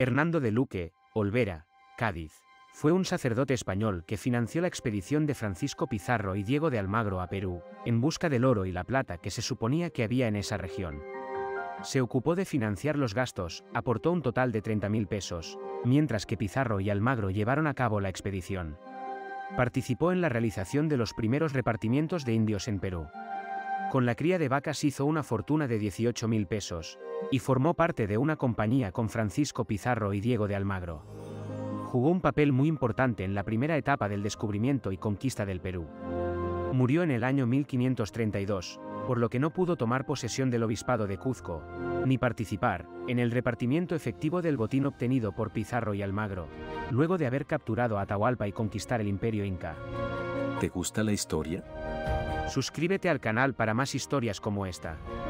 Hernando de Luque, Olvera, Cádiz. Fue un sacerdote español que financió la expedición de Francisco Pizarro y Diego de Almagro a Perú, en busca del oro y la plata que se suponía que había en esa región. Se ocupó de financiar los gastos, aportó un total de 30.000 pesos, mientras que Pizarro y Almagro llevaron a cabo la expedición. Participó en la realización de los primeros repartimientos de indios en Perú. Con la cría de vacas hizo una fortuna de 18.000 pesos, y formó parte de una compañía con Francisco Pizarro y Diego de Almagro. Jugó un papel muy importante en la primera etapa del descubrimiento y conquista del Perú. Murió en el año 1532, por lo que no pudo tomar posesión del obispado de Cuzco, ni participar en el repartimiento efectivo del botín obtenido por Pizarro y Almagro, luego de haber capturado a Atahualpa y conquistar el imperio inca. ¿Te gusta la historia? Suscríbete al canal para más historias como esta.